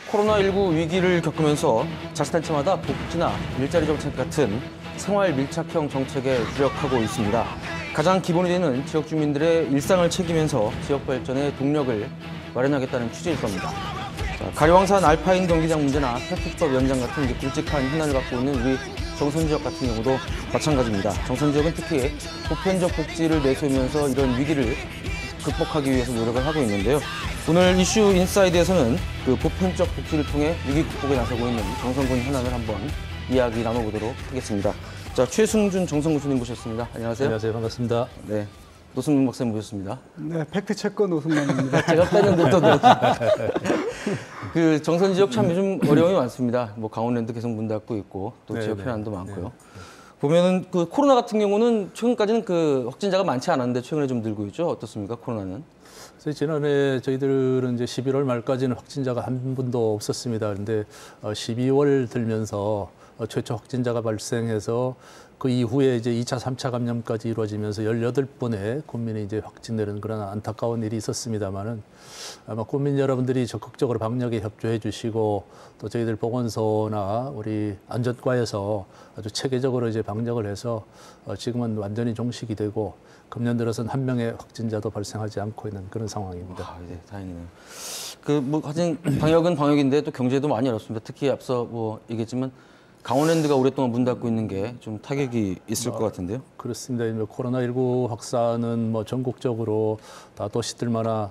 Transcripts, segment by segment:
코로나19 위기를 겪으면서 자치단체마다 복지나 일자리 정책 같은 생활 밀착형 정책에 주력하고 있습니다. 가장 기본이 되는 지역 주민들의 일상을 책임면서 지역 발전의 동력을 마련하겠다는 취지일 겁니다. 가리왕산 알파인 경기장 문제나 폐특법 연장 같은 굵직한 현안을 갖고 있는 우리 정선 지역 같은 경우도 마찬가지입니다. 정선 지역은 특히 보편적 복지를 내세우면서 이런 위기를 극복하기 위해서 노력을 하고 있는데요. 오늘 이슈 인사이드에서는 그 보편적 복지를 통해 위기 극복에 나서고 있는 정선군 현안을 한번 이야기 나눠보도록 하겠습니다. 자, 최승준 정선 교수님 모셨습니다. 안녕하세요. 안녕하세요. 반갑습니다. 네, 노승문 박사님 모셨습니다. 네, 팩트체커 노승만입니다. 제가 뺐는데 또 그 정선 지역 참 요즘 어려움이 많습니다. 뭐 강원랜드 계속 문 닫고 있고 또 지역 현안도 많고요. 보면은 그 코로나 같은 경우는 최근까지는 그 확진자가 많지 않았는데 최근에 좀 늘고 있죠. 어떻습니까? 코로나는? 그래서 지난해 저희들은 이제 11월 말까지는 확진자가 한 분도 없었습니다. 그런데 12월 들면서 최초 확진자가 발생해서 그 이후에 이제 2차, 3차 감염까지 이루어지면서 18번의 국민이 이제 확진되는 그런 안타까운 일이 있었습니다만은 아마 국민 여러분들이 적극적으로 방역에 협조해 주시고 또 저희들 보건소나 우리 안전과에서 아주 체계적으로 이제 방역을 해서 지금은 완전히 종식이 되고 금년 들어서는 한 명의 확진자도 발생하지 않고 있는 그런 상황입니다. 아, 네, 다행이네요. 그 뭐 하여튼 방역은 방역인데 또 경제도 많이 어렵습니다. 특히 앞서 뭐 얘기했지만 강원랜드가 오랫동안 문 닫고 있는 게 좀 타격이 있을 것 같은데요. 그렇습니다. 코로나19 확산은 뭐 전국적으로 다 도시들마다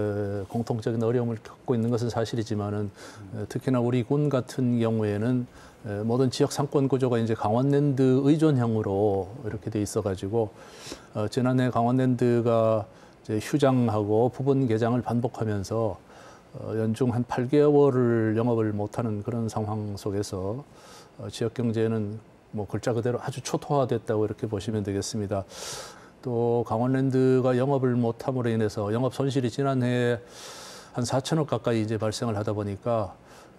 공통적인 어려움을 겪고 있는 것은 사실이지만은 특히나 우리 군 같은 경우에는 모든 지역 상권 구조가 이제 강원랜드 의존형으로 이렇게 돼 있어가지고 지난해 강원랜드가 이제 휴장하고 부분 개장을 반복하면서 연중 한 8개월을 영업을 못하는 그런 상황 속에서 지역 경제는 뭐 글자 그대로 아주 초토화됐다고 이렇게 보시면 되겠습니다. 또 강원랜드가 영업을 못함으로 인해서 영업 손실이 지난해 한 4천억 가까이 이제 발생을 하다 보니까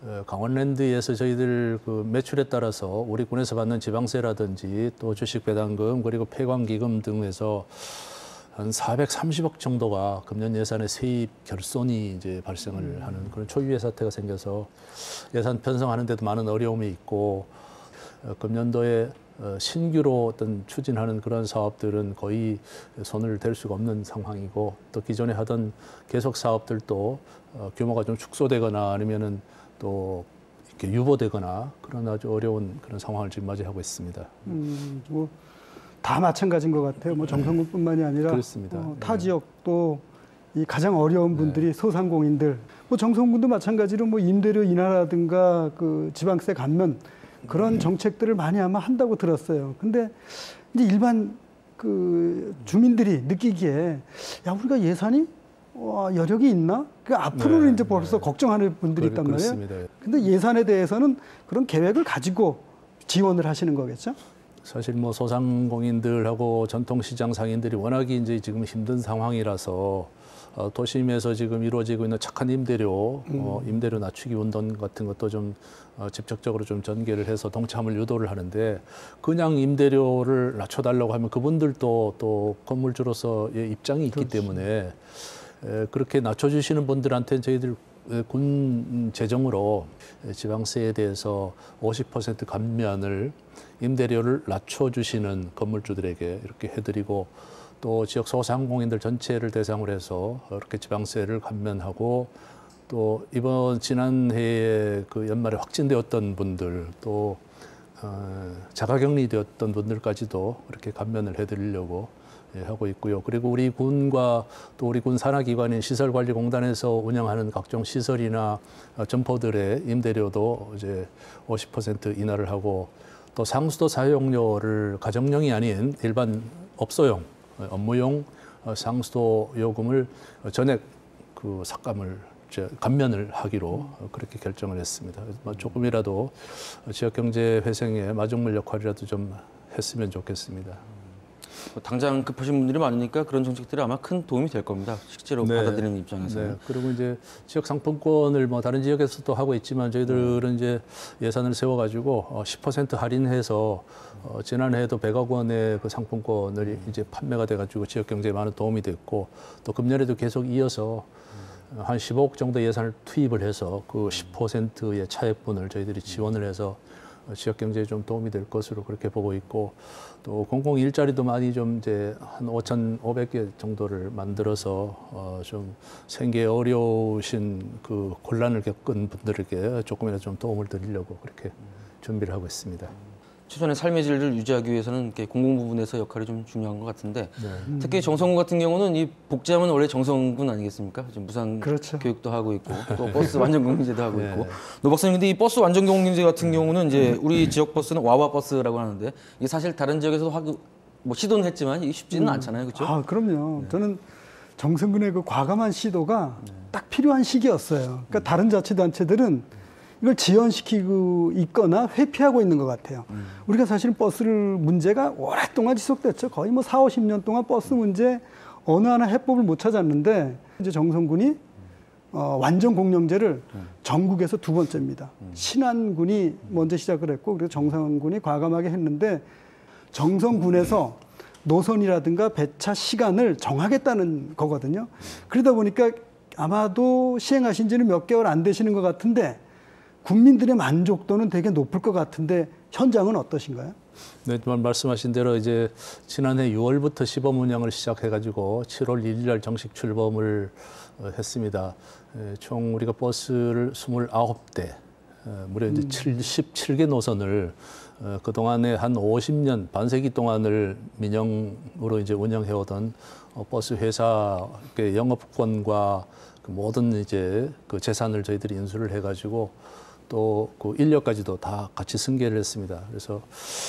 강원랜드에서 저희들 그 매출에 따라서 우리 군에서 받는 지방세라든지 또 주식 배당금 그리고 폐광기금 등에서 한 430억 정도가 금년 예산의 세입 결손이 이제 발생을 하는 그런 초유의 사태가 생겨서 예산 편성하는 데도 많은 어려움이 있고 금년도에 신규로 어떤 추진하는 그런 사업들은 거의 손을 댈 수가 없는 상황이고 또 기존에 하던 계속 사업들도 규모가 좀 축소되거나 아니면은 또 이렇게 유보되거나 그런 아주 어려운 그런 상황을 지금 맞이하고 있습니다. 뭐 다 마찬가지인 것 같아요. 뭐 정선군뿐만이 아니라 타 지역도 이 가장 어려운 분들이 소상공인들, 뭐 정선군도 마찬가지로 뭐 임대료 인하라든가 그 지방세 감면 그런 정책들을 많이 아마 한다고 들었어요. 근데 이제 일반 그 주민들이 느끼기에 야 우리가 예산이 여력이 있나? 그 앞으로는 이제 벌써 걱정하는 분들이 있단 말이에요. 그렇습니다. 근데 예산에 대해서는 그런 계획을 가지고 지원을 하시는 거겠죠? 사실 뭐 소상공인들하고 전통시장 상인들이 워낙에 이제 지금 힘든 상황이라서 도심에서 지금 이루어지고 있는 착한 임대료, 임대료 낮추기 운동 같은 것도 좀 직접적으로 좀 전개를 해서 동참을 유도를 하는데 그냥 임대료를 낮춰달라고 하면 그분들도 또 건물주로서의 입장이 있기 때문에 그렇게 낮춰주시는 분들한테는 저희들 군 재정으로 지방세에 대해서 50% 감면을 임대료를 낮춰주시는 건물주들에게 이렇게 해드리고 또 지역 소상공인들 전체를 대상으로 해서 이렇게 지방세를 감면하고 또 이번 지난해에 그 연말에 확진되었던 분들 또 자가격리되었던 분들까지도 이렇게 감면을 해드리려고 하고 있고요. 그리고 우리 군과 또 우리 군 산하기관인 시설관리공단에서 운영하는 각종 시설이나 점포들의 임대료도 이제 50% 인하를 하고 또 상수도 사용료를 가정용이 아닌 일반 업소용, 업무용 상수도 요금을 전액 그 삭감을 감면을 하기로 그렇게 결정을 했습니다. 조금이라도 지역 경제 회생에 마중물 역할이라도 좀 했으면 좋겠습니다. 당장 급하신 분들이 많으니까 그런 정책들이 아마 큰 도움이 될 겁니다. 실제로 받아들이는 입장에서는. 네. 그리고 이제 지역 상품권을 뭐 다른 지역에서도 하고 있지만 저희들은 이제 예산을 세워가지고 10% 할인해서 지난해에도 100억 원의 그 상품권을 이제 판매가 돼가지고 지역 경제에 많은 도움이 됐고 또 금년에도 계속 이어서 한 15억 정도 예산을 투입을 해서 그 10%의 차액분을 저희들이 지원을 해서 지역 경제에 좀 도움이 될 것으로 그렇게 보고 있고, 또 공공 일자리도 많이 좀 이제 한 5,500개 정도를 만들어서 좀 생계 어려우신 그 곤란을 겪은 분들에게 조금이라도 좀 도움을 드리려고 그렇게 준비를 하고 있습니다. 최소한의 삶의 질을 유지하기 위해서는 이렇게 공공 부분에서 역할이 좀 중요한 것 같은데, 네. 특히 정성군 같은 경우는 이 복지하면 원래 정성군 아니겠습니까? 지금 무상 그렇죠. 교육도 하고 있고 또 버스 완전 공공제도 하고 네. 있고. 노 박사님, 근데 이 버스 완전 공공제 같은 경우는 이제 우리 지역 버스는 와와 버스라고 하는데, 이게 사실 다른 지역에서도 뭐 시도는 했지만 이게 쉽지는 않잖아요, 그렇죠? 아, 그럼요. 저는 정성군의 그 과감한 시도가 딱 필요한 시기였어요. 그러니까 다른 자치단체들은 이걸 지연시키고 있거나 회피하고 있는 것 같아요. 우리가 사실 버스를 문제가 오랫동안 지속됐죠. 거의 뭐 4, 50년 동안 버스 문제 어느 하나 해법을 못 찾았는데, 이제 정성군이 완전 공영제를 전국에서 두 번째입니다. 신안군이 먼저 시작을 했고, 그리고 정성군이 과감하게 했는데, 정성군에서 노선이라든가 배차 시간을 정하겠다는 거거든요. 그러다 보니까 아마도 시행하신 지는 몇 개월 안 되시는 것 같은데, 국민들의 만족도는 되게 높을 것 같은데 현장은 어떠신가요? 네, 말씀하신 대로 이제 지난해 6월부터 시범 운영을 시작해가지고 7월 1일 날 정식 출범을 했습니다. 총 우리가 버스를 29대, 무려 이제 77개 노선을 그동안에 한 50년, 반세기 동안을 민영으로 이제 운영해오던 버스 회사의 영업권과 그 모든 이제 그 재산을 저희들이 인수를 해가지고 또 그 인력까지도 다 같이 승계를 했습니다. 그래서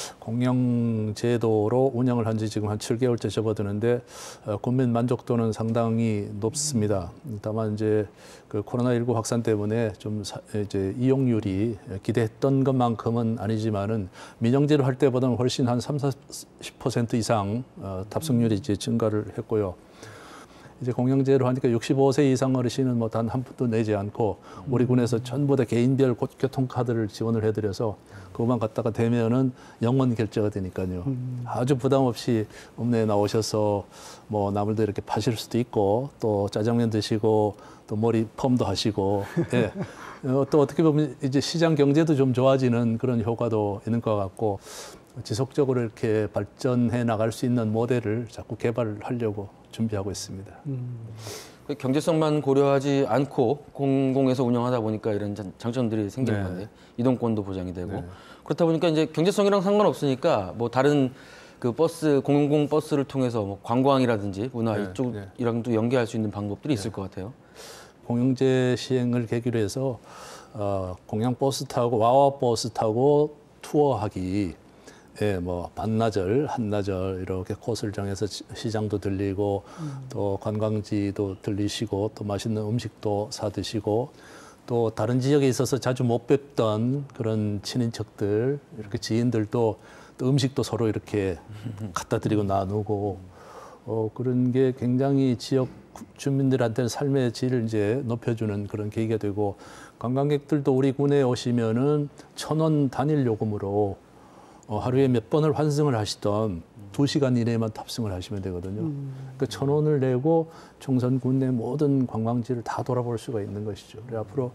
공영제도로 운영을 한 지 지금 한 7개월째 접어드는데 국민 만족도는 상당히 높습니다. 다만 이제 그 코로나19 확산 때문에 좀 이제 이용률이 기대했던 것만큼은 아니지만은 민영제로 할 때보다는 훨씬 한 30-40% 이상 탑승률이 이제 증가를 했고요. 이제 공영제로 하니까 65세 이상 어르신은 뭐 단 한 푼도 내지 않고 우리 군에서 전부 다 개인별 교통카드를 지원을 해드려서 그것만 갖다가 대면은 영원 결제가 되니까요. 아주 부담 없이 읍내에 나오셔서 뭐 나물도 이렇게 파실 수도 있고 또 짜장면 드시고 또 머리 펌도 하시고 예. 또 어떻게 보면 이제 시장 경제도 좀 좋아지는 그런 효과도 있는 것 같고 지속적으로 이렇게 발전해 나갈 수 있는 모델을 자꾸 개발하려고 준비하고 있습니다. 그 경제성만 고려하지 않고 공공에서 운영하다 보니까 이런 장점들이 생기는 네. 건데, 이동권도 보장이 되고 네. 그렇다 보니까 이제 경제성이랑 상관없으니까 뭐 다른 그 버스 공공 버스를 통해서 뭐 관광이라든지 문화 네. 이쪽이랑도 연계할 수 있는 방법들이 있을 것 같아요. 공영제 시행을 계기로 해서 공영 버스 타고 와와 버스 타고 투어하기. 예, 뭐 반나절, 한나절 이렇게 코스를 정해서 시장도 들리고 또 관광지도 들리시고 또 맛있는 음식도 사 드시고 또 다른 지역에 있어서 자주 못 뵙던 그런 친인척들, 이렇게 지인들도 또 음식도 서로 이렇게 갖다 드리고 나누고 그런 게 굉장히 지역 주민들한테는 삶의 질을 이제 높여주는 그런 계기가 되고, 관광객들도 우리 군에 오시면은 1,000원 단일 요금으로 하루에 몇 번을 환승을 하시던 2시간 이내에만 탑승을 하시면 되거든요. 그러니까 1,000원을 내고 정선군 내 모든 관광지를 다 돌아볼 수가 있는 것이죠. 그래 앞으로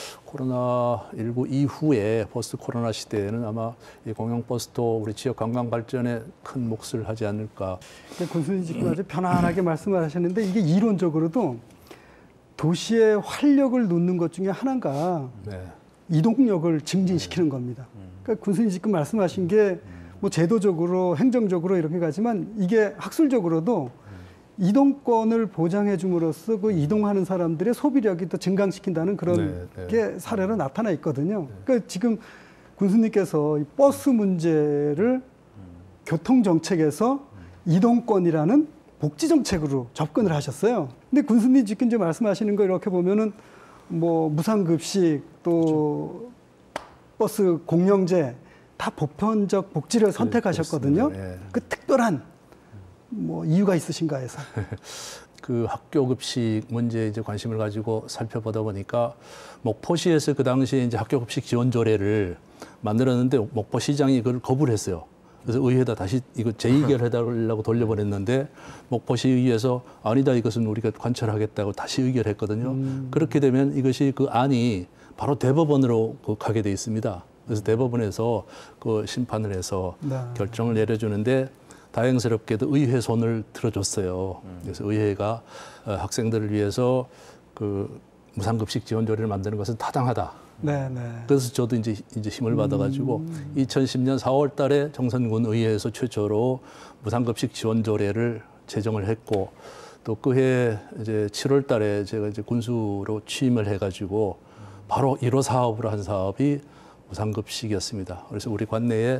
코로나19 이후에 포스트 코로나 시대에는 아마 이 공영버스도 우리 지역 관광 발전에 큰 몫을 하지 않을까. 군수님 지금 아주 편안하게 말씀을 하셨는데, 이게 이론적으로도 도시의 활력을 놓는 것 중에 하나가 네. 이동력을 증진시키는 겁니다. 그러니까 군수님 지금 말씀하신 게 뭐 제도적으로 행정적으로 이렇게 가지만, 이게 학술적으로도 이동권을 보장해 줌으로써 그 이동하는 사람들의 소비력이 더 증강시킨다는 그런 게 사례로 나타나 있거든요. 그러니까 지금 군수님께서 이 버스 문제를 교통정책에서 이동권이라는 복지정책으로 접근을 하셨어요. 근데 군수님 지금 이제 말씀하시는 거 이렇게 보면은 뭐 무상급식 또 버스 공영제 다 보편적 복지를 선택하셨거든요. 네. 그 특별한 뭐 이유가 있으신가 해서. 그 학교 급식 문제에 이제 관심을 가지고 살펴보다 보니까 목포시에서 그 당시에 이제 학교 급식 지원 조례를 만들었는데 목포시장이 그걸 거부를 했어요. 그래서 의회에다 다시 이거 재의결해달라고 돌려보냈는데 목포시의회에서 아니다 이것은 우리가 관철하겠다고 다시 의결했거든요. 그렇게 되면 이것이 그 안이 바로 대법원으로 가게 돼 있습니다. 그래서 대법원에서 그 심판을 해서 네. 결정을 내려주는데 다행스럽게도 의회 손을 들어줬어요. 그래서 의회가 학생들을 위해서 그 무상급식 지원 조례를 만드는 것은 타당하다. 네, 네. 그래서 저도 이제 힘을 받아가지고 2010년 4월달에 정선군 의회에서 최초로 무상급식 지원 조례를 제정을 했고 또 그해 이제 7월달에 제가 이제 군수로 취임을 해가지고 바로 1호 사업으로 한 사업이 무상급식이었습니다. 그래서 우리 관내에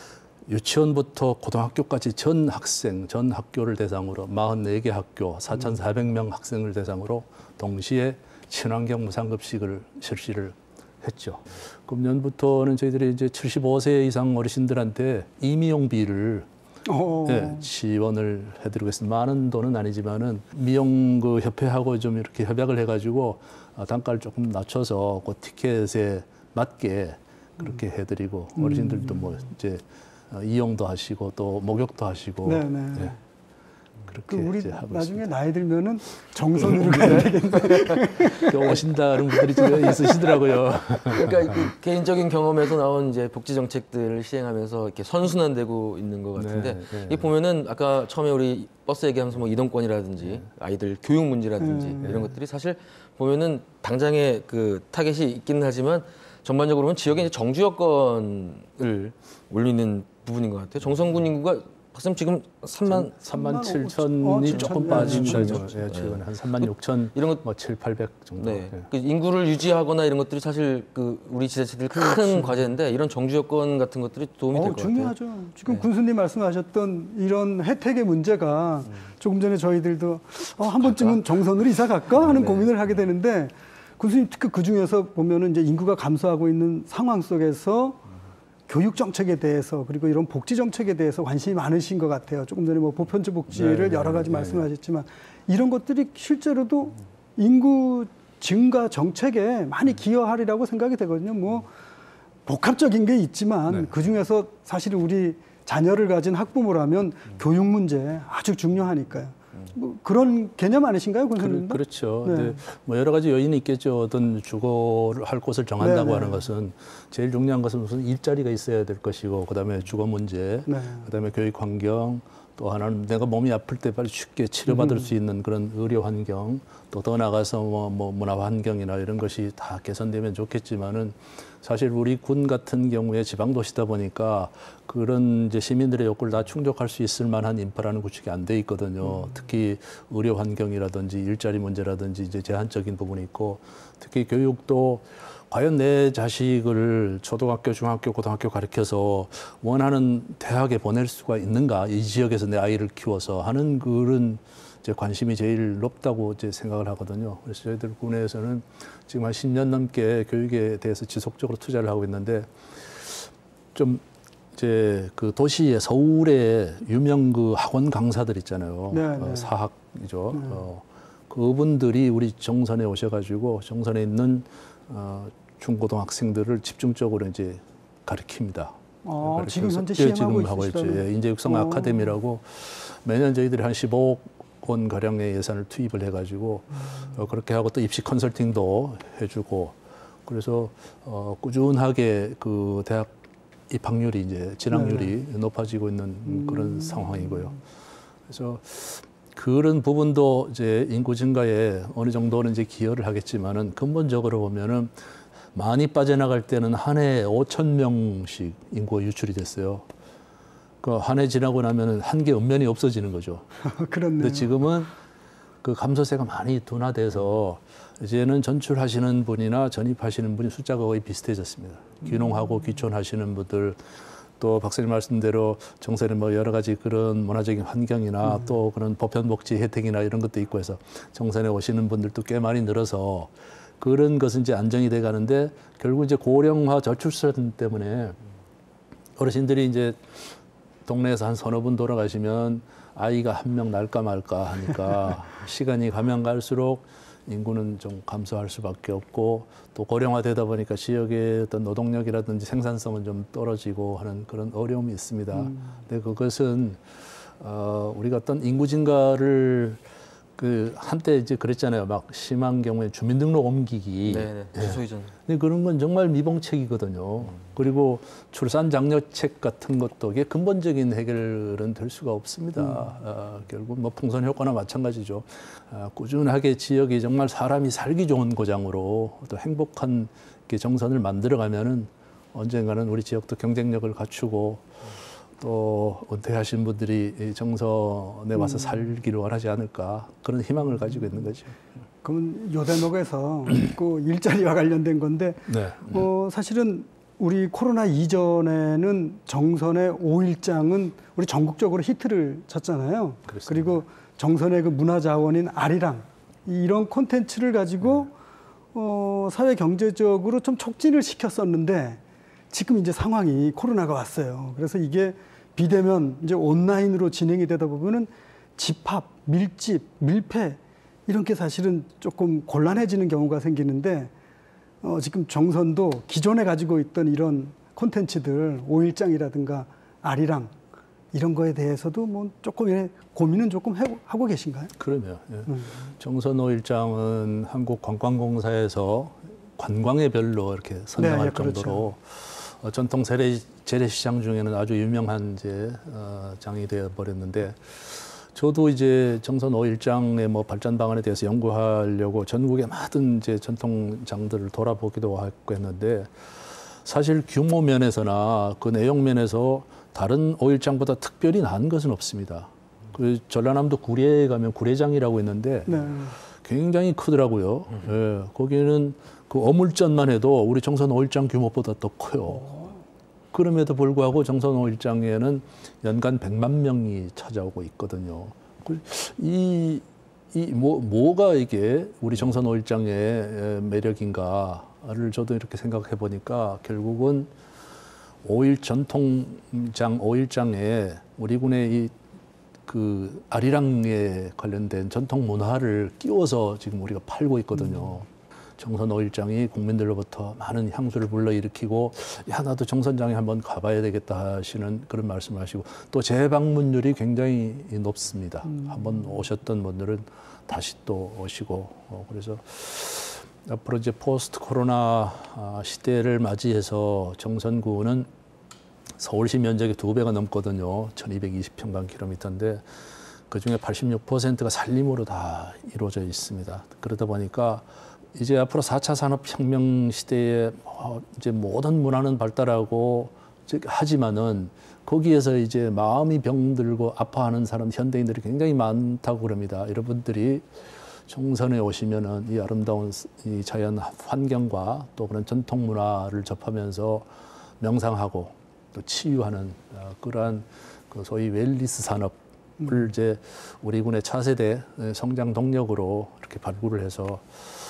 유치원부터 고등학교까지 전 학생, 전 학교를 대상으로 44개 학교, 4,400명 학생을 대상으로 동시에 친환경 무상급식을 실시를 했죠. 금년부터는 저희들이 이제 75세 이상 어르신들한테 임의용비를 네, 지원을 해드리겠습니다. 많은 돈은 아니지만은 미용 그 협회하고 좀 이렇게 협약을 해가지고 단가를 조금 낮춰서 그 티켓에 맞게 그렇게 해드리고 어르신들도 뭐 이제 이용도 하시고 또 목욕도 하시고 네, 네. 네, 그렇게 우리 이제 하고 나중에 있습니다. 나이 들면은 정선으로 가야 되겠네. 또 오신다는 분들이 지금 있으시더라고요. 그러니까 그 개인적인 경험에서 나온 이제 복지 정책들을 시행하면서 이렇게 선순환되고 있는 것 같은데 네, 네. 이 보면은 아까 처음에 우리 버스 얘기하면서 뭐 이동권이라든지 아이들 교육 문제라든지 이런 것들이 사실 보면은 당장의 그 타겟이 있기는 하지만 전반적으로 보면 지역의 이제 정주 여건을 올리는 부분인 것 같아요. 정선군 인구가 박사님 지금 3만 37,000이 조금 빠집니다. 네, 예, 최근에 한 36,000, 이런 것 뭐 7, 800 정도. 네. 예. 그 인구를 유지하거나 이런 것들이 사실 그 우리 지자체들 큰 과제인데 이런 정주 여건 같은 것들이 도움이 될 것 같아요. 중요하죠. 지금 군수님 말씀하셨던 이런 혜택의 문제가 조금 전에 저희들도 한 번쯤은 정선으로 이사 갈까 하는 고민을 하게 되는데 군수님 특히 그 중에서 보면은 이제 인구가 감소하고 있는 상황 속에서 교육 정책에 대해서 그리고 이런 복지 정책에 대해서 관심이 많으신 것 같아요. 조금 전에 뭐 보편적 복지를 여러 가지 말씀하셨지만 이런 것들이 실제로도 인구 증가 정책에 많이 기여하리라고 생각이 되거든요. 뭐 복합적인 게 있지만 그 중에서 사실 우리 자녀를 가진 학부모라면 교육 문제 아주 중요하니까요. 뭐 그런 개념 아니신가요, 군수님도? 그렇죠. 네. 근데 뭐 여러 가지 요인이 있겠죠. 어떤 주거를 할 곳을 정한다고 네, 하는 네. 것은 제일 중요한 것은 무슨 일자리가 있어야 될 것이고, 그다음에 주거 문제, 네. 그다음에 교육 환경, 또 하나는 내가 몸이 아플 때 빨리 쉽게 치료받을 수 있는 그런 의료 환경, 또 더 나가서 뭐 문화 환경이나 이런 것이 다 개선되면 좋겠지만은 사실 우리 군 같은 경우에 지방 도시다 보니까 그런 이제 시민들의 욕구를 다 충족할 수 있을 만한 인프라는 구축이 안 돼 있거든요. 특히 의료 환경이라든지 일자리 문제라든지 이제 제한적인 부분이 있고, 특히 교육도 과연 내 자식을 초등학교, 중학교, 고등학교 가르쳐서 원하는 대학에 보낼 수가 있는가? 이 지역에서 내 아이를 키워서 하는 그런 이제 관심이 제일 높다고 이제 생각을 하거든요. 그래서 저희들 군에서는 지금 한 10년 넘게 교육에 대해서 지속적으로 투자를 하고 있는데 좀 이제 그 도시의 서울의 유명 그 학원 강사들 있잖아요. 네, 네. 사학이죠. 그분들이 우리 정선에 오셔가지고 정선에 있는 중고등학생들을 집중적으로 이제 가르칩니다. 지금 현재 지금 시행하고 하고 있죠. 있으시다고요? 예, 인재육성 아카데미라고 매년 저희들이 한 15억 원 가량의 예산을 투입을 해가지고 그렇게 하고 또 입시 컨설팅도 해주고 그래서 꾸준하게 그 대학 입학률이 이제 진학률이 높아지고 있는 그런 상황이고요. 그래서 그런 부분도 이제 인구 증가에 어느 정도는 이제 기여를 하겠지만은 근본적으로 보면은 많이 빠져나갈 때는 한 해에 5,000명씩 인구가 유출이 됐어요. 그 한 해 지나고 나면은 한계 엄연히 없어지는 거죠. 그렇네요. 근데 지금은 그 감소세가 많이 둔화돼서 이제는 전출하시는 분이나 전입하시는 분이 숫자가 거의 비슷해졌습니다. 귀농하고 귀촌하시는 분들 또 박사님 말씀대로 정선에 뭐 여러 가지 그런 문화적인 환경이나 또 그런 보편복지 혜택이나 이런 것도 있고 해서 정선에 오시는 분들도 꽤 많이 늘어서 그런 것은 이제 안정이 돼 가는데 결국 이제 고령화 저출산 때문에 어르신들이 이제 동네에서 한 서너 분 돌아가시면 아이가 한 명 날까 말까 하니까 시간이 가면 갈수록 인구는 좀 감소할 수밖에 없고 또 고령화되다 보니까 지역의 어떤 노동력이라든지 생산성은 좀 떨어지고 하는 그런 어려움이 있습니다. 근데 그것은 우리가 어떤 인구 증가를 그 한때 이제 그랬잖아요. 막 심한 경우에 주민등록 옮기기. 네, 주소 이전. 근데 그런 건 정말 미봉책이거든요. 그리고 출산 장려책 같은 것도 이게 근본적인 해결은 될 수가 없습니다. 결국 뭐 풍선 효과나 마찬가지죠. 꾸준하게 지역이 정말 사람이 살기 좋은 고장으로 또 행복한 정선을 만들어가면은 언젠가는 우리 지역도 경쟁력을 갖추고 또 은퇴하신 분들이 이 정선에 와서 살기를 원하지 않을까 그런 희망을 가지고 있는 거죠. 그러면 요 대목에서 그 일자리와 관련된 건데 네. 사실은 우리 코로나 이전에는 정선의 5일장은 우리 전국적으로 히트를 쳤잖아요. 그렇습니다. 그리고 정선의 그 문화자원인 아리랑 이런 콘텐츠를 가지고 사회 경제적으로 좀 촉진을 시켰었는데 지금 이제 상황이 코로나가 왔어요. 그래서 이게 비대면 이제 온라인으로 진행이 되다 보면은 집합, 밀집, 밀폐 이런 게 사실은 조금 곤란해지는 경우가 생기는데 지금 정선도 기존에 가지고 있던 이런 콘텐츠들 5일장이라든가 아리랑 이런 거에 대해서도 뭐 조금 고민은 조금 하고 계신가요? 그러면 정선 5일장은 한국관광공사에서 관광의 별로 이렇게 선정할 네, 그렇죠. 정도로 전통 재래시장 중에는 아주 유명한 이제 장이 되어 버렸는데 저도 이제 정선 5일장의 뭐 발전 방안에 대해서 연구하려고 전국의 많은 이제 전통장들을 돌아보기도 하고 했는데 사실 규모 면에서나 그 내용 면에서 다른 5일장보다 특별히 나은 것은 없습니다. 그 전라남도 구례에 가면 구례장이라고 있는데 네. 굉장히 크더라고요. 예, 거기는 그 어물전만 해도 우리 정선 5일장 규모보다 더 커요. 그럼에도 불구하고 정선 5일장에는 연간 100만 명이 찾아오고 있거든요. 뭐가 이게 우리 정선 5일장의 매력인가를 저도 이렇게 생각해 보니까 결국은 5일 전통장 5일장에 우리 군의 그 아리랑에 관련된 전통 문화를 끼워서 지금 우리가 팔고 있거든요. 정선 5일장이 국민들로부터 많은 향수를 불러일으키고 야 나도 정선장에 한번 가봐야 되겠다 하시는 그런 말씀을 하시고 또 재방문율이 굉장히 높습니다. 한번 오셨던 분들은 다시 또 오시고 그래서 앞으로 이제 포스트 코로나 시대를 맞이해서 정선구는 서울시 면적이 2배가 넘거든요. 1220평방킬로미터인데 그중에 86%가 산림으로 다 이루어져 있습니다. 그러다 보니까 이제 앞으로 4차 산업혁명 시대에 이제 모든 문화는 발달하고 하지만은 거기에서 이제 마음이 병들고 아파하는 사람, 현대인들이 굉장히 많다고 그럽니다. 여러분들이 정선에 오시면은 이 아름다운 이 자연 환경과 또 그런 전통 문화를 접하면서 명상하고 또 치유하는 그러한 그 소위 웰니스 산업을 이제 우리 군의 차세대 성장 동력으로 이렇게 발굴을 해서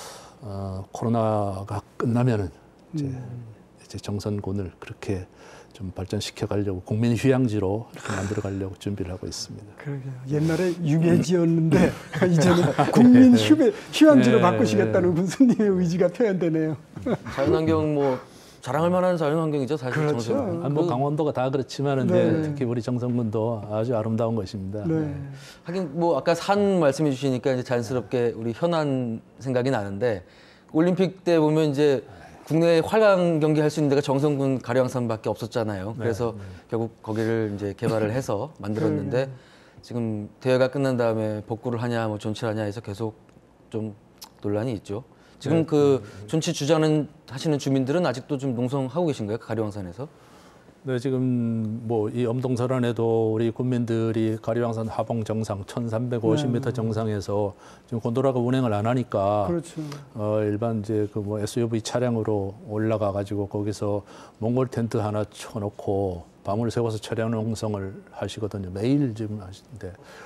코로나가 끝나면은 이제 정선군을 그렇게 좀 발전시켜 가려고 국민 휴양지로 이렇게 만들어 가려고 준비를 하고 있습니다. 그러게요. 옛날에 유배지였는데 이제는 국민 휴양지로 바꾸시겠다는 군수님의 의지가 표현되네요. 자연환경 뭐 자랑할 만한 자연환경이죠, 사실. 그렇죠. 정선. 뭐 강원도가 다 그렇지만은 네. 특히 우리 정선군도 아주 아름다운 것입니다. 네. 하긴 뭐 아까 산 말씀해 주시니까 이제 자연스럽게 우리 현안 생각이 나는데 올림픽 때 보면 이제 국내 활강 경기 할 수 있는 데가 정선군 가려왕산밖에 없었잖아요. 그래서 결국 거기를 이제 개발을 해서 만들었는데 지금 대회가 끝난 다음에 복구를 하냐 뭐 존치를 하냐 해서 계속 좀 논란이 있죠. 지금 그 존치 주장은 하시는 주민들은 아직도 좀 농성하고 계신가요? 가려왕산에서? 네, 지금 뭐 이 엄동설안에도 우리 국민들이 가려왕산 하봉 정상 1350m 정상에서 지금 곤도라가 운행을 안 하니까 그렇죠. 일반 이제 그 뭐 SUV 차량으로 올라가 가지고 거기서 몽골 텐트 하나 쳐놓고 밤을 새워서 차량 농성을 하시거든요. 매일 지금 하시는데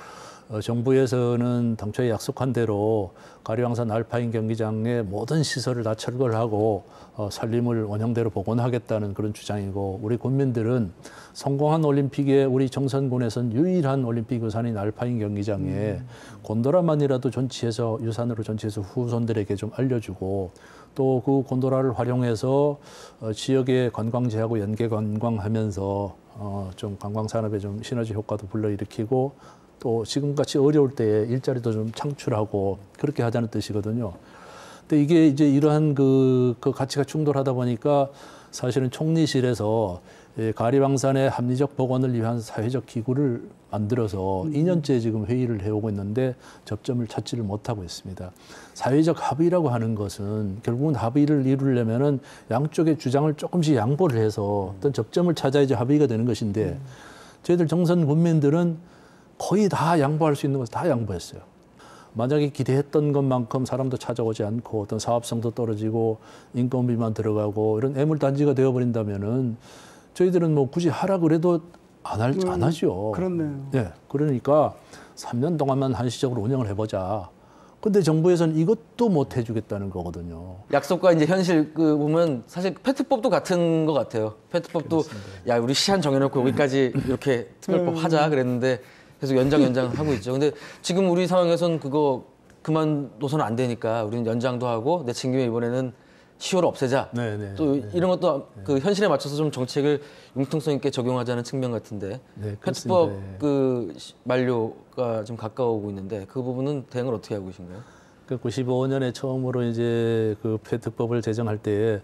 정부에서는 당초에 약속한 대로 가리왕산 알파인 경기장의 모든 시설을 다 철거하고 산림을 원형대로 복원하겠다는 그런 주장이고, 우리 국민들은 성공한 올림픽에 우리 정선군에선 유일한 올림픽 유산인 알파인 경기장에 곤도라만이라도 존치해서 유산으로 존치해서 후손들에게 좀 알려주고, 또 그 곤도라를 활용해서 지역의 관광지하고 연계 관광하면서 좀 관광 산업에 좀 시너지 효과도 불러일으키고, 또 지금같이 어려울 때에 일자리도 좀 창출하고 그렇게 하자는 뜻이거든요. 근데 이게 이제 이러한 그 가치가 충돌하다 보니까 사실은 총리실에서 가리왕산의 합리적 복원을 위한 사회적 기구를 만들어서 2년째 지금 회의를 해오고 있는데 접점을 찾지를 못하고 있습니다. 사회적 합의라고 하는 것은 결국은 합의를 이루려면은 양쪽의 주장을 조금씩 양보를 해서 어떤 접점을 찾아야지 합의가 되는 것인데, 저희들 정선 군민들은 거의 다 양보할 수 있는 것을 다 양보했어요. 만약에 기대했던 것만큼 사람도 찾아오지 않고 어떤 사업성도 떨어지고 인건비만 들어가고 이런 애물단지가 되어버린다면은 저희들은 뭐 굳이 하라 그래도 안 하죠. 그렇네요. 네, 그러니까 3년 동안만 한시적으로 운영을 해보자. 근데 정부에서는 이것도 못 해주겠다는 거거든요. 약속과 이제 현실 보면 사실 페트법도 같은 것 같아요. 페트법도 야 우리 시한 정해놓고 여기까지 이렇게 특별법 하자 그랬는데 계속 연장 하고 있죠. 근데 지금 우리 상황에선 그거 그만둬서는 안 되니까 우리는 연장도 하고 내친 김에 이번에는 10월 없애자. 또 이런 것도 그 현실에 맞춰서 좀 정책을 융통성 있게 적용하자는 측면 같은데 페트법 그 만료가 좀 가까워오고 있는데 그 부분은 대응을 어떻게 하고 계신가요? 그 95년에 처음으로 이제 그 페트법을 제정할 때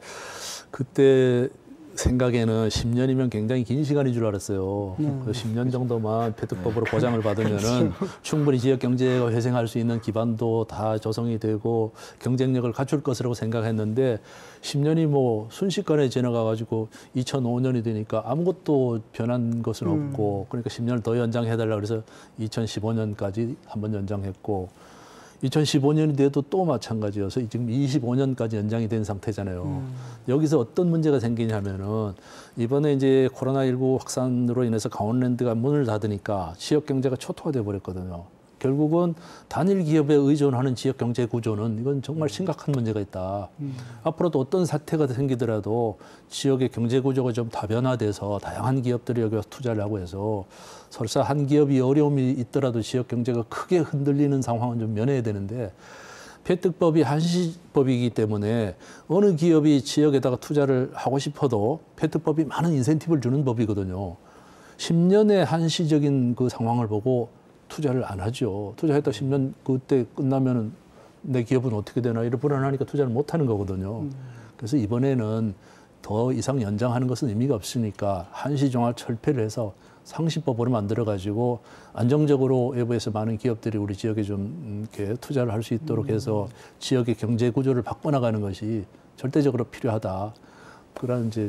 그때 생각에는 10년이면 굉장히 긴 시간인 줄 알았어요. 그 10년 정도만 페트법으로 보장을 받으면은 충분히 지역 경제가 회생할 수 있는 기반도 다 조성이 되고 경쟁력을 갖출 것이라고 생각했는데 10년이 뭐 순식간에 지나가 가지고 2005년이 되니까 아무것도 변한 것은 없고, 그러니까 10년을 더 연장해달라 그래서 2015년까지 한번 연장했고, 2015년이 돼도 또 마찬가지여서 지금 25년까지 연장이 된 상태잖아요. 여기서 어떤 문제가 생기냐면은 이번에 이제 코로나19 확산으로 인해서 강원랜드가 문을 닫으니까 지역 경제가 초토화돼 버렸거든요. 결국은 단일 기업에 의존하는 지역 경제 구조는 이건 정말 심각한 문제가 있다. 앞으로도 어떤 사태가 생기더라도 지역의 경제 구조가 좀 다변화돼서 다양한 기업들이 여기 와서 투자를 하고 해서 설사 한 기업이 어려움이 있더라도 지역 경제가 크게 흔들리는 상황은 좀 면해야 되는데, 페트법이 한시법이기 때문에 어느 기업이 지역에다가 투자를 하고 싶어도 페트법이 많은 인센티브를 주는 법이거든요. 10년의 한시적인 그 상황을 보고 투자를 안 하죠. 투자했다 10년 그때 끝나면은 내 기업은 어떻게 되나 이런 불안하니까 투자를 못 하는 거거든요. 그래서 이번에는 더 이상 연장하는 것은 의미가 없으니까 한시종합 철폐를 해서 상시법으로 만들어 가지고 안정적으로 외부에서 많은 기업들이 우리 지역에 좀 이렇게 투자를 할 수 있도록 해서 지역의 경제 구조를 바꿔나가는 것이 절대적으로 필요하다. 그런 이제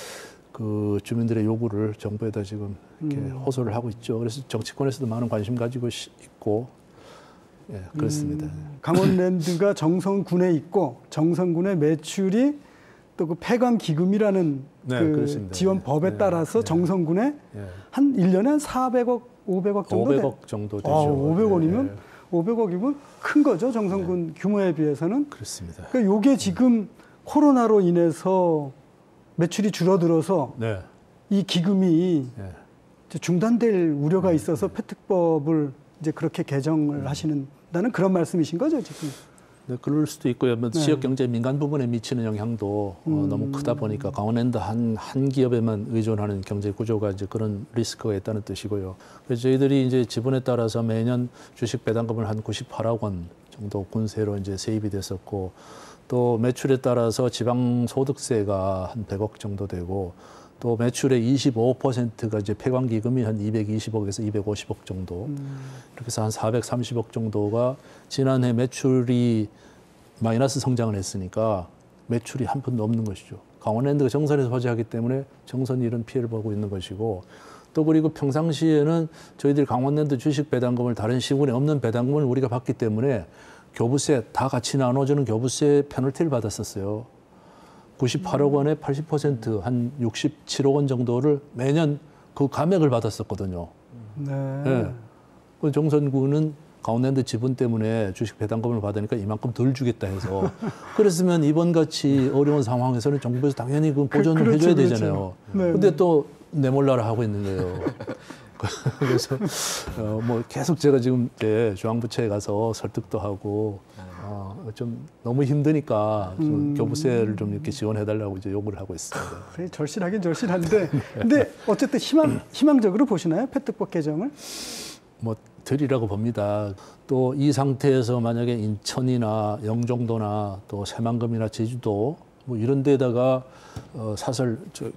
그 주민들의 요구를 정부에다 지금 이렇게 호소를 하고 있죠. 그래서 정치권에서도 많은 관심 가지고 있고, 예, 그렇습니다. 강원랜드가 정선군에 있고 정선군의 매출이 또 그 폐광 기금이라는 그 지원법에 따라서 정선군에 한 1년에 한 400억, 500억 정도 500억 정도 되죠. 500원이면 500억이면 큰 거죠. 정선군 규모에 비해서는. 그렇습니다. 그러니까 요게 지금 코로나로 인해서 매출이 줄어들어서 이 기금이 중단될 우려가 있어서 페트법을 이제 그렇게 개정을 하시는다는 그런 말씀이신 거죠, 지금? 네, 그럴 수도 있고요. 지역 경제 민간 부분에 미치는 영향도 너무 크다 보니까 강원랜드 한 기업에만 의존하는 경제 구조가 이제 그런 리스크가 있다는 뜻이고요. 그래서 저희들이 이제 지분에 따라서 매년 주식 배당금을 한 98억 원 정도 군세로 이제 세입이 됐었고, 또 매출에 따라서 지방 소득세가 한 100억 정도 되고, 또 매출의 25%가 이제 폐광기금이 한 220억에서 250억 정도, 이렇게 해서 한 430억 정도가 지난해 매출이 마이너스 성장을 했으니까 매출이 한 푼도 없는 것이죠. 강원랜드가 정선에서 화재하기 때문에 정선이 이런 피해를 보고 있는 것이고, 또 그리고 평상시에는 저희들 강원랜드 주식 배당금을 다른 시군에 없는 배당금을 우리가 받기 때문에 교부세 다 같이 나눠주는 교부세 페널티를 받았었어요. 98억 원에 80% 한 67억 원 정도를 매년 그 감액을 받았었거든요. 네. 네. 정선군은 강원랜드 지분 때문에 주식 배당금을 받으니까 이만큼 덜 주겠다 해서 그랬으면 이번같이 어려운 상황에서는 정부에서 당연히 그 보전을 그렇죠, 해줘야 그렇죠. 되잖아요. 네. 근데 또 내몰라라 하고 있는 거예요. 그래서 뭐 계속 제가 지금 중앙부처에 가서 설득도 하고 좀 너무 힘드니까 좀 교부세를 좀 이렇게 지원해달라고 이제 요구를 하고 있습니다. 그래, 절실하긴 절실한데, 근데 어쨌든 희망적으로 보시나요? 패특법 개정을? 뭐 드리라고 봅니다. 또 이 상태에서 만약에 인천이나 영종도나 또 새만금이나 제주도 뭐 이런 데다가 사설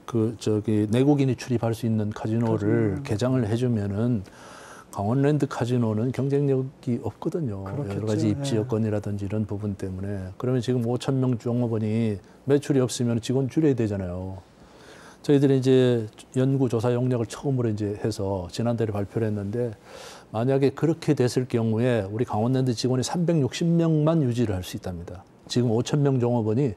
저기 내국인이 출입할 수 있는 카지노를 개장을 해주면은 강원랜드 카지노는 경쟁력이 없거든요. 그렇겠죠. 여러 가지 입지 여건이라든지 이런 부분 때문에. 그러면 지금 5,000명 종업원이 매출이 없으면 직원 줄여야 되잖아요. 저희들이 이제 연구 조사 용역을 처음으로 이제 해서 지난달에 발표를 했는데 만약에 그렇게 됐을 경우에 우리 강원랜드 직원이 360명만 유지를 할 수 있답니다. 지금 5,000명 종업원이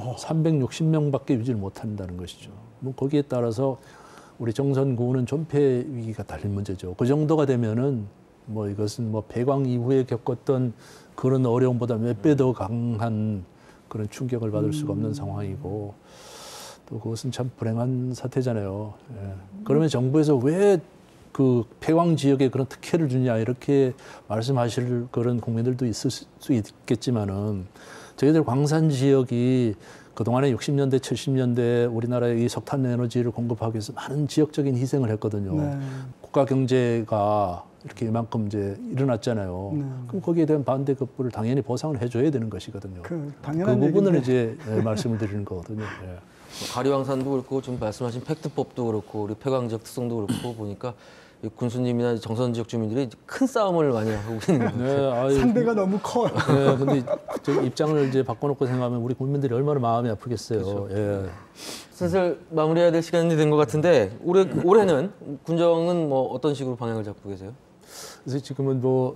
360명밖에 유지를 못 한다는 것이죠. 뭐 거기에 따라서 우리 정선구는 존폐 위기가 달린 문제죠. 그 정도가 되면은 뭐 이것은 뭐 폐광 이후에 겪었던 그런 어려움보다 몇 배 더 강한 그런 충격을 받을 수가 없는 상황이고 또 그것은 참 불행한 사태잖아요. 예. 그러면 정부에서 왜 그 폐광 지역에 그런 특혜를 주냐 이렇게 말씀하실 그런 국민들도 있을 수 있겠지만은 저희들 광산 지역이 그동안에 60년대, 70년대 우리나라의 이 석탄 에너지를 공급하기 위해서 많은 지역적인 희생을 했거든요. 네. 국가 경제가 이렇게 이만큼 이제 일어났잖아요. 네. 그럼 거기에 대한 반대 급부를 당연히 보상을 해줘야 되는 것이거든요. 당연한 그 부분을 얘기인데. 이제 말씀을 드리는 거거든요. 예. 가리왕산도 그렇고 지금 말씀하신 팩트법도 그렇고 우리 폐광 지역 특성도 그렇고 보니까 이 군수님이나 정선 지역 주민들이 큰 싸움을 많이 하고 있는 거예요. 네, 상대가 너무 커요. 네, 근데 저 입장을 이제 바꿔놓고 생각하면 우리 국민들이 얼마나 마음이 아프겠어요. 그렇죠. 예. 슬슬 마무리해야 될 시간이 된 것 같은데 올해는 군정은 뭐 어떤 식으로 방향을 잡고 계세요? 그래서 지금은 뭐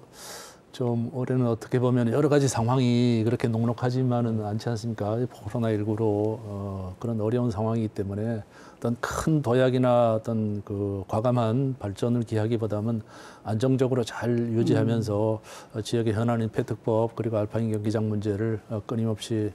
좀 올해는 어떻게 보면 여러 가지 상황이 그렇게 녹록하지만은 않지 않습니까? 코로나19로 그런 어려운 상황이기 때문에 어떤 큰 도약이나 어떤 그 과감한 발전을 기하기보다는 안정적으로 잘 유지하면서 지역의 현안인 폐특법 그리고 알파인 경기장 문제를 끊임없이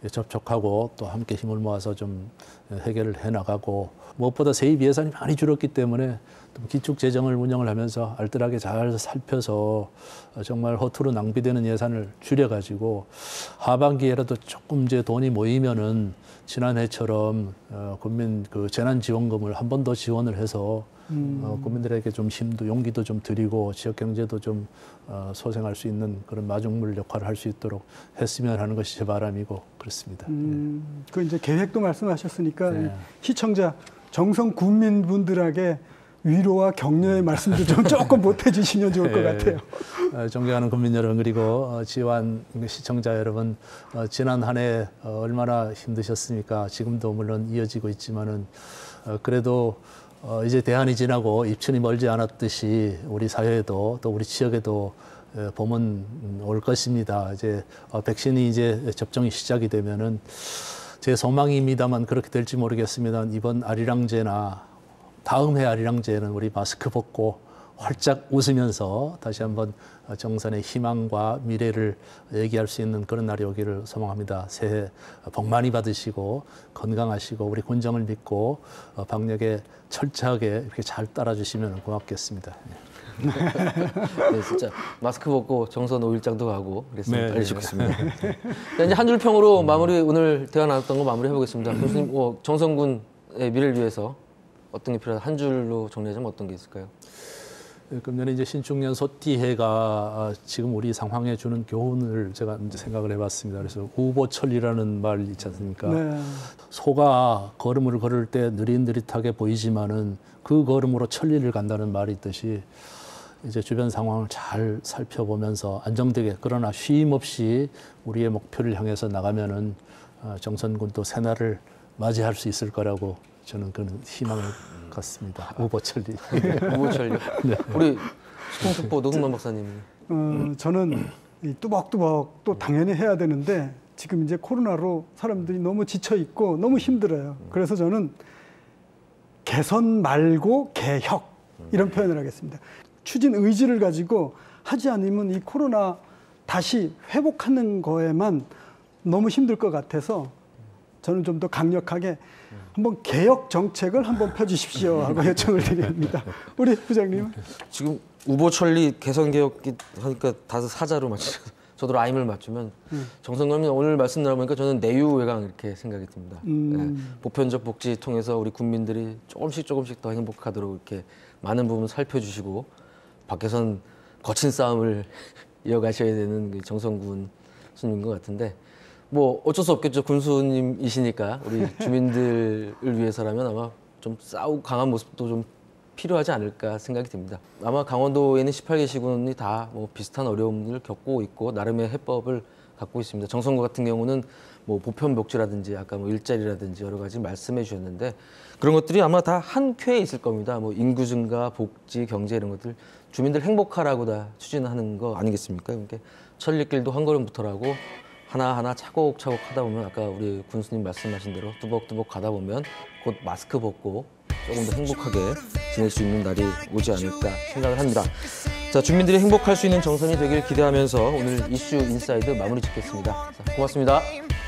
접촉하고 또 함께 힘을 모아서 좀 해결을 해나가고 무엇보다 세입 예산이 많이 줄었기 때문에 기축 재정을 운영을 하면서 알뜰하게 잘 살펴서 정말 허투루 낭비되는 예산을 줄여가지고 하반기에라도 조금 이제 돈이 모이면은 지난해처럼 국민 그 재난지원금을 한 번 더 지원을 해서 국민들에게 좀 힘도 용기도 좀 드리고 지역 경제도 좀 소생할 수 있는 그런 마중물 역할을 할 수 있도록 했으면 하는 것이 제 바람이고 그렇습니다. 그 이제 계획도 말씀하셨으니까 네. 시청자 정성 국민분들에게 위로와 격려의 말씀도 좀 조금 보태주시면 좋을 것 같아요. 존경하는 국민 여러분 그리고 지환 시청자 여러분 지난 한 해 얼마나 힘드셨습니까? 지금도 물론 이어지고 있지만은 그래도 이제 대한이 지나고 입춘이 멀지 않았듯이 우리 사회에도 또 우리 지역에도 봄은 올 것입니다. 이제 백신이 이제 접종이 시작이 되면은 제 소망입니다만 그렇게 될지 모르겠습니다. 이번 아리랑제나 다음 해 아리랑제는 우리 마스크 벗고 활짝 웃으면서 다시 한번 정선의 희망과 미래를 얘기할 수 있는 그런 날이 오기를 소망합니다. 새해 복 많이 받으시고 건강하시고 우리 군정을 믿고 방역에 철저하게 이렇게 잘 따라주시면 고맙겠습니다. 네, 진짜 마스크 벗고 정선 5일장도 가고 그랬으면 네, 빨리 좋겠습니다. 네, 이제 한 줄 평으로 마무리 오늘 대화 나눴던 거 마무리해 보겠습니다. 교수님, 정선군의 미래를 위해서 어떤 게 필요하다 한 줄로 정리하자면 어떤 게 있을까요? 금년에 이제 신축년 소띠해가 지금 우리 상황에 주는 교훈을 제가 이제 생각을 해봤습니다. 그래서 우보철이라는 말 있지 않습니까? 네. 소가 걸음을 걸을 때 느릿느릿하게 보이지만은 그 걸음으로 천리를 간다는 말이 있듯이 이제 주변 상황을 잘 살펴보면서 안정되게 그러나 쉼 없이 우리의 목표를 향해서 나가면은 정선군도 새날을 맞이할 수 있을 거라고 저는 그런 희망을 갖습니다. 우보천리. 우보천리. 네. 우리 시공특보 노승만 박사님. 저는 이 뚜벅뚜벅 또 당연히 해야 되는데 지금 이제 코로나로 사람들이 너무 지쳐 있고 너무 힘들어요. 그래서 저는 개선 말고 개혁 이런 표현을 하겠습니다. 추진 의지를 가지고 하지 않으면 이 코로나 다시 회복하는 거에만 너무 힘들 것 같아서 저는 좀 더 강력하게 한번 개혁 정책을 한번 펴주십시오 하고 요청을 드립니다. 우리 부장님. 지금 우보천리 개성개혁 하니까 다들 사자로 맞추죠. 저도 라임을 맞추면 정성관님 오늘 말씀 나오니까 저는 내유외강 이렇게 생각이 듭니다. 네, 보편적 복지 통해서 우리 국민들이 조금씩 더 행복하도록 이렇게 많은 부분 살펴주시고 밖에선 거친 싸움을 이어가셔야 되는 정성군 스님인 것 같은데 뭐 어쩔 수 없겠죠. 군수님이시니까 우리 주민들을 위해서라면 아마 좀 싸우고 강한 모습도 좀 필요하지 않을까 생각이 듭니다. 아마 강원도에는 18개 시군이 다 뭐 비슷한 어려움을 겪고 있고 나름의 해법을 갖고 있습니다. 정성구 같은 경우는 뭐 보편복지라든지 아까 뭐 일자리라든지 여러 가지 말씀해 주셨는데 그런 것들이 아마 다 한 쾌에 있을 겁니다. 뭐 인구 증가, 복지, 경제 이런 것들 주민들 행복하라고 다 추진하는 거 아니겠습니까? 그러니까 천리길도 한 걸음부터라고 하나하나 차곡차곡 하다 보면 아까 우리 군수님 말씀하신 대로 뚜벅뚜벅 가다 보면 곧 마스크 벗고 조금 더 행복하게 지낼 수 있는 날이 오지 않을까 생각을 합니다. 자, 주민들이 행복할 수 있는 정선이 되길 기대하면서 오늘 이슈 인사이드 마무리 짓겠습니다. 자, 고맙습니다.